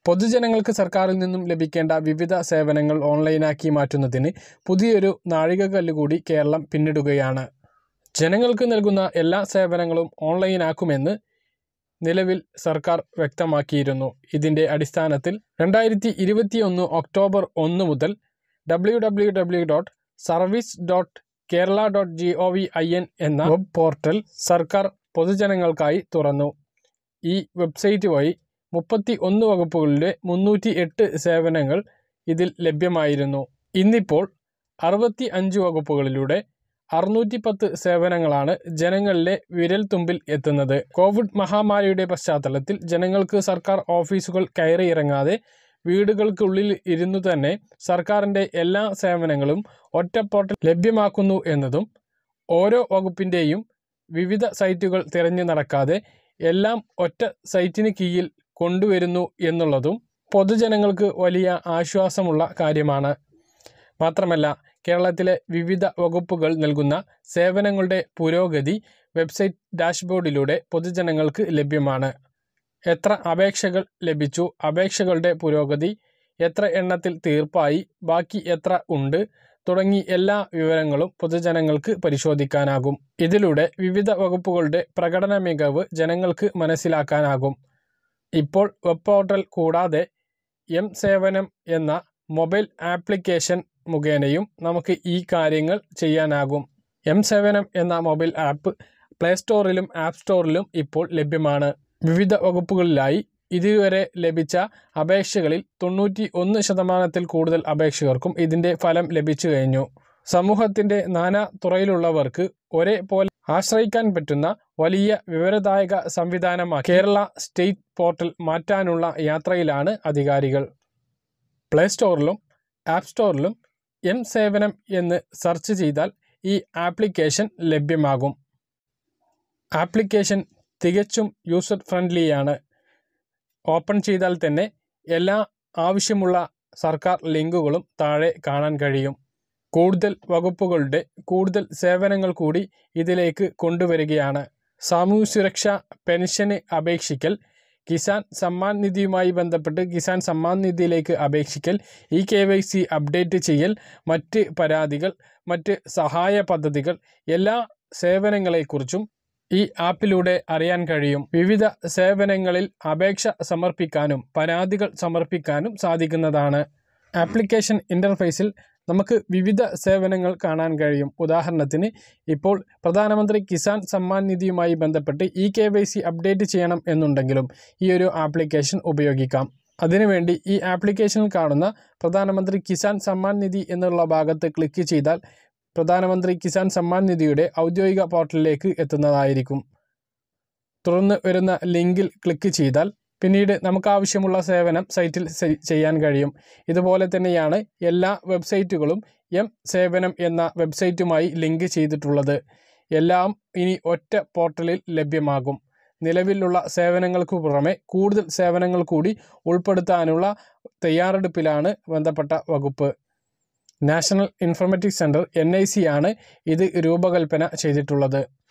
പൊതുജനങ്ങൾക്ക് സർക്കാരിൽ നിന്നും ലഭിക്കേണ്ട വിവിധ സേവനങ്ങൾ ഓൺലൈനാക്കി മാറ്റുന്നതിന് പുതിയൊരു നാഴികക്കല്ല് കൂടി കേരളം പിന്നിടുകയാണ്. ജനങ്ങൾക്ക് നൽകുന്ന എല്ലാ സേവനങ്ങളും ഓൺലൈനാക്കുമെന്ന് നിലവിൽ സർക്കാർ വ്യക്തമാക്കിയിരുന്നു. ഇതിൻ്റെ അടിസ്ഥാനത്തിൽ 2021 ഒക്ടോബർ 1 മുതൽ www.service.kerala.gov.in എന്ന വെബ് പോർട്ടൽ സർക്കാർ പൊതുജനങ്ങൾക്കായി തുറന്നു. ഈ വെബ്സൈറ്റ് വഴി 31 വകുപ്പുകളിലെ 308 സേവനങ്ങൾ ഇതിൽ ലഭ്യമായിരുന്നു. ഇന്നിപ്പോൾ 65 വകുപ്പുകളിലൂടെ 610 സേവനങ്ങളാണ് ജനങ്ങളിലെ വിരൽത്തുമ്പിൽ എത്തുന്നത്. കോവിഡ് മഹാമാരിയുടെ പശ്ചാത്തലത്തിൽ ജനങ്ങൾക്ക് സർക്കാർ ഓഫീസുകൾ കയറിയിറങ്ങാതെ വീടുകൾക്കുള്ളിൽ ഇരുന്നു തന്നെ സർക്കാരിൻ്റെ എല്ലാ സേവനങ്ങളും ഒറ്റ പോർട്ടൽ ലഭ്യമാക്കുന്നു എന്നതും, ഓരോ വകുപ്പിൻ്റെയും വിവിധ സൈറ്റുകൾ തിരഞ്ഞു നടക്കാതെ എല്ലാം ഒറ്റ സൈറ്റിന് കീഴിൽ കൊണ്ടുവരുന്നു എന്നുള്ളതും പൊതുജനങ്ങൾക്ക് വലിയ ആശ്വാസമുള്ള കാര്യമാണ്. മാത്രമല്ല, കേരളത്തിലെ വിവിധ വകുപ്പുകൾ നൽകുന്ന സേവനങ്ങളുടെ പുരോഗതി വെബ്സൈറ്റ് ഡാഷ്ബോർഡിലൂടെ പൊതുജനങ്ങൾക്ക് ലഭ്യമാണ്. എത്ര അപേക്ഷകൾ ലഭിച്ചു, അപേക്ഷകളുടെ പുരോഗതി, എത്ര എണ്ണത്തിൽ തീർപ്പായി, ബാക്കി എത്ര ഉണ്ട് തുടങ്ങി എല്ലാ വിവരങ്ങളും പൊതുജനങ്ങൾക്ക് പരിശോധിക്കാനാകും. ഇതിലൂടെ വിവിധ വകുപ്പുകളുടെ പ്രകടന മികവ് ജനങ്ങൾക്ക് മനസ്സിലാക്കാനാകും. ഇപ്പോൾ വെബ് പോർട്ടൽ കൂടാതെ സേവനം എന്ന മൊബൈൽ ആപ്ലിക്കേഷൻ മുഖേനയും നമുക്ക് ഈ കാര്യങ്ങൾ ചെയ്യാനാകും. സേവനം എന്ന മൊബൈൽ ആപ്പ് പ്ലേ സ്റ്റോറിലും ആപ്പ് സ്റ്റോറിലും ഇപ്പോൾ ലഭ്യമാണ്. വിവിധ വകുപ്പുകളിലായി ഇതുവരെ ലഭിച്ച അപേക്ഷകളിൽ 91% കൂടുതൽ അപേക്ഷകർക്കും ഇതിൻ്റെ ഫലം ലഭിച്ചു കഴിഞ്ഞു. സമൂഹത്തിൻ്റെ നാനാ തുറയിലുള്ളവർക്ക് ഒരേപോലെ ആശ്രയിക്കാൻ പറ്റുന്ന വലിയ വിവരദായക സംവിധാനമാക്കി കേരള സ്റ്റേറ്റ് പോർട്ടൽ മാറ്റാനുള്ള യാത്രയിലാണ് അധികാരികൾ. പ്ലേ സ്റ്റോറിലും ആപ്പ് സ്റ്റോറിലും സേവനം എന്ന് സെർച്ച് ചെയ്താൽ ഈ ആപ്ലിക്കേഷൻ ലഭ്യമാകും. ആപ്ലിക്കേഷൻ തികച്ചും യൂസർ ഫ്രണ്ട്ലിയാണ്. ഓപ്പൺ ചെയ്താൽ തന്നെ എല്ലാ ആവശ്യമുള്ള സർക്കാർ ലിങ്കുകളും താഴെ കാണാൻ കഴിയും. കൂടുതൽ വകുപ്പുകളുടെ കൂടുതൽ സേവനങ്ങൾ കൂടി ഇതിലേക്ക് കൊണ്ടുവരികയാണ്. സാമൂഹ്യ സുരക്ഷ പെൻഷന് അപേക്ഷിക്കൽ, കിസാൻ സമ്മാൻ നിധിയുമായി ബന്ധപ്പെട്ട് കിസാൻ സമ്മാൻ നിധിയിലേക്ക് അപേക്ഷിക്കൽ, EKYC അപ്ഡേറ്റ് ചെയ്യൽ, മറ്റ് പരാതികൾ, മറ്റ് സഹായ പദ്ധതികൾ, എല്ലാ സേവനങ്ങളെക്കുറിച്ചും ഈ ആപ്പിലൂടെ അറിയാൻ കഴിയും. വിവിധ സേവനങ്ങളിൽ അപേക്ഷ സമർപ്പിക്കാനും പരാതികൾ സമർപ്പിക്കാനും സാധിക്കുന്നതാണ്. ആപ്ലിക്കേഷൻ ഇൻ്റർഫേസിൽ നമുക്ക് വിവിധ സേവനങ്ങൾ കാണാൻ കഴിയും. ഉദാഹരണത്തിന്, ഇപ്പോൾ പ്രധാനമന്ത്രി കിസാൻ സമ്മാൻ നിധിയുമായി ബന്ധപ്പെട്ട് EKYC അപ്ഡേറ്റ് ചെയ്യണം എന്നുണ്ടെങ്കിലും ഈ ഒരു ആപ്ലിക്കേഷൻ ഉപയോഗിക്കാം. അതിനുവേണ്ടി ഈ ആപ്ലിക്കേഷനിൽ കാണുന്ന പ്രധാനമന്ത്രി കിസാൻ സമ്മാൻ നിധി എന്നുള്ള ഭാഗത്ത് ക്ലിക്ക് ചെയ്താൽ പ്രധാനമന്ത്രി കിസാൻ സമ്മാൻ നിധിയുടെ ഔദ്യോഗിക പോർട്ടലിലേക്ക് എത്തുന്നതായിരിക്കും. തുടർന്ന് വരുന്ന ലിങ്കിൽ ക്ലിക്ക് ചെയ്താൽ പിന്നീട് നമുക്കാവശ്യമുള്ള സേവനം സൈറ്റിൽ ചെയ്യാൻ കഴിയും. ഇതുപോലെ തന്നെയാണ് എല്ലാ വെബ്സൈറ്റുകളും സേവനം എന്ന വെബ്സൈറ്റുമായി ലിങ്ക് ചെയ്തിട്ടുള്ളത്. എല്ലാം ഇനി ഒറ്റ പോർട്ടലിൽ ലഭ്യമാകും. നിലവിലുള്ള സേവനങ്ങൾക്ക് പുറമെ കൂടുതൽ സേവനങ്ങൾ കൂടി ഉൾപ്പെടുത്താനുള്ള തയ്യാറെടുപ്പിലാണ് ബന്ധപ്പെട്ട വകുപ്പ്. നാഷണൽ ഇൻഫർമാറ്റിക്സ് സെൻറ്റർ NIC ആണ് ഇത് രൂപകൽപ്പന ചെയ്തിട്ടുള്ളത്.